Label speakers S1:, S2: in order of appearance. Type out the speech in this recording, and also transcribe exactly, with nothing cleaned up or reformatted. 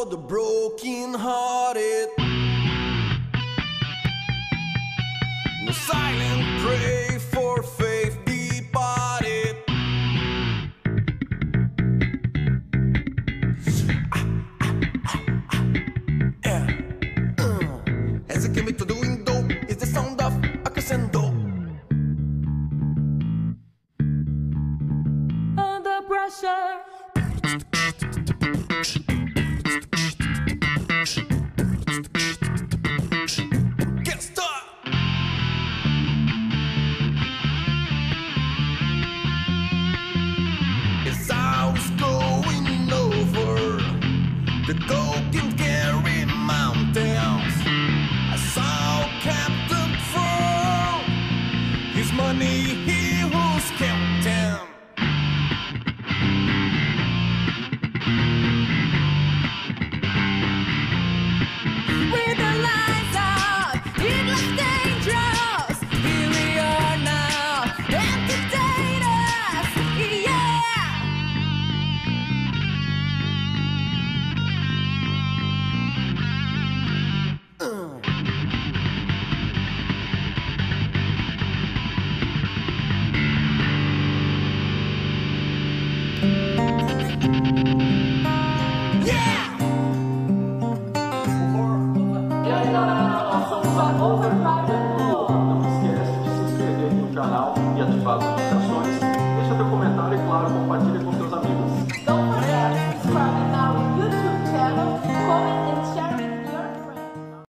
S1: for the broken hearted. No silent pray for faith departed. Ah, ah, ah, ah. Yeah. Uh. As it came to the window is the sound of a crescendo.
S2: Under pressure.
S1: Can't stop. It's always going over. The gold can carry mountains. I saw Captain fall. His money he was counting.
S2: With the lights out, it looks dangerous. Here we are now, entertainers, yeah.
S1: Uh.